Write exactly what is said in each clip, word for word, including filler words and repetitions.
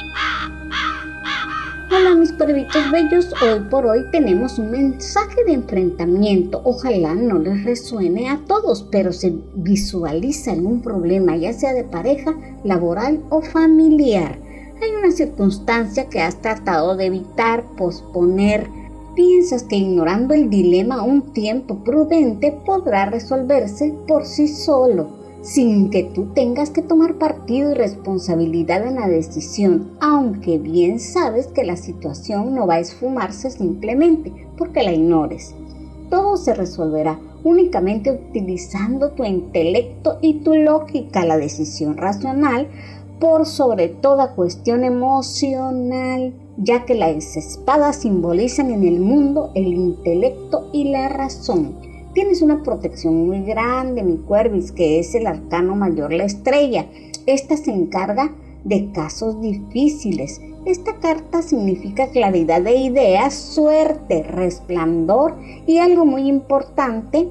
Hola mis cuervitos bellos, hoy por hoy tenemos un mensaje de enfrentamiento. Ojalá no les resuene a todos, pero se visualiza algún problema, ya sea de pareja, laboral o familiar. Hay una circunstancia que has tratado de evitar, posponer. Piensas que ignorando el dilema un tiempo prudente podrá resolverse por sí solo, sin que tú tengas que tomar partido y responsabilidad en la decisión, aunque bien sabes que la situación no va a esfumarse simplemente porque la ignores. Todo se resolverá únicamente utilizando tu intelecto y tu lógica, la decisión racional por sobre toda cuestión emocional, ya que las espadas simbolizan en el mundo el intelecto y la razón. Tienes una protección muy grande, mi cuervis, que es el arcano mayor, la estrella. Esta se encarga de casos difíciles. Esta carta significa claridad de ideas, suerte, resplandor y algo muy importante,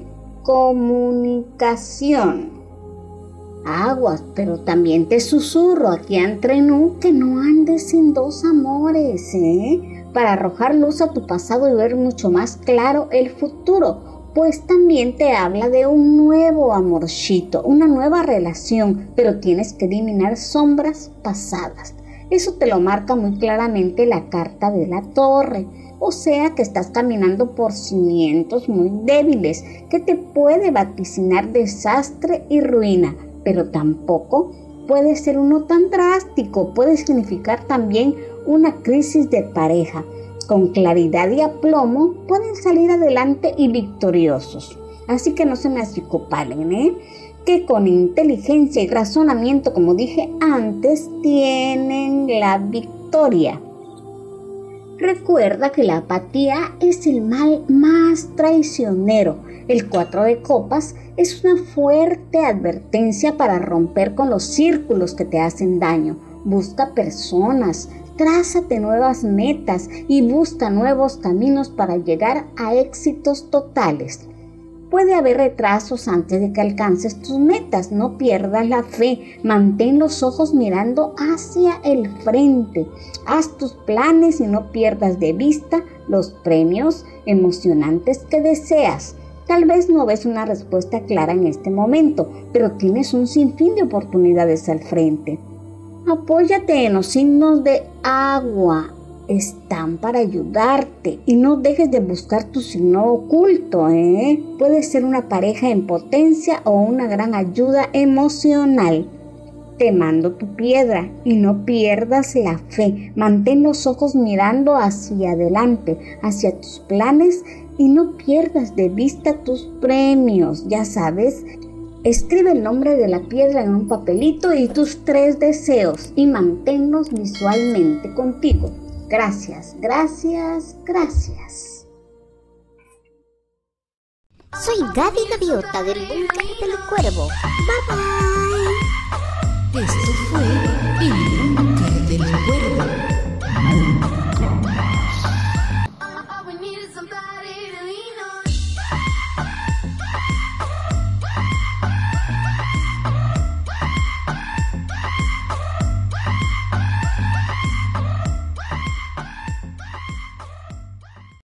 comunicación. Aguas, pero también te susurro aquí entre nous que no andes en dos amores, ¿eh? Para arrojar luz a tu pasado y ver mucho más claro el futuro. Pues también te habla de un nuevo amorcito, una nueva relación, pero tienes que eliminar sombras pasadas. Eso te lo marca muy claramente la carta de la torre. O sea que estás caminando por cimientos muy débiles, que te puede vaticinar desastre y ruina, pero tampoco puede ser uno tan drástico, puede significar también una crisis de pareja. Con claridad y aplomo pueden salir adelante y victoriosos. Así que no se me achicopalen, ¿eh? Que con inteligencia y razonamiento, como dije antes, tienen la victoria. Recuerda que la apatía es el mal más traicionero. El cuatro de copas es una fuerte advertencia para romper con los círculos que te hacen daño. Busca personas, trázate nuevas metas y busca nuevos caminos para llegar a éxitos totales. Puede haber retrasos antes de que alcances tus metas. No pierdas la fe. Mantén los ojos mirando hacia el frente. Haz tus planes y no pierdas de vista los premios emocionantes que deseas. Tal vez no ves una respuesta clara en este momento, pero tienes un sinfín de oportunidades al frente. Apóyate en los signos de agua, están para ayudarte y no dejes de buscar tu signo oculto, ¿eh? Puede ser una pareja en potencia o una gran ayuda emocional. Te mando tu piedra y no pierdas la fe. Mantén los ojos mirando hacia adelante, hacia tus planes y no pierdas de vista tus premios, ya sabes. Escribe el nombre de la piedra en un papelito y tus tres deseos y manténlos visualmente contigo. Gracias, gracias, gracias. Soy Gaby Gaviota del Búnker del Cuervo. Bye bye. Esto fue el Búnker del Cuervo.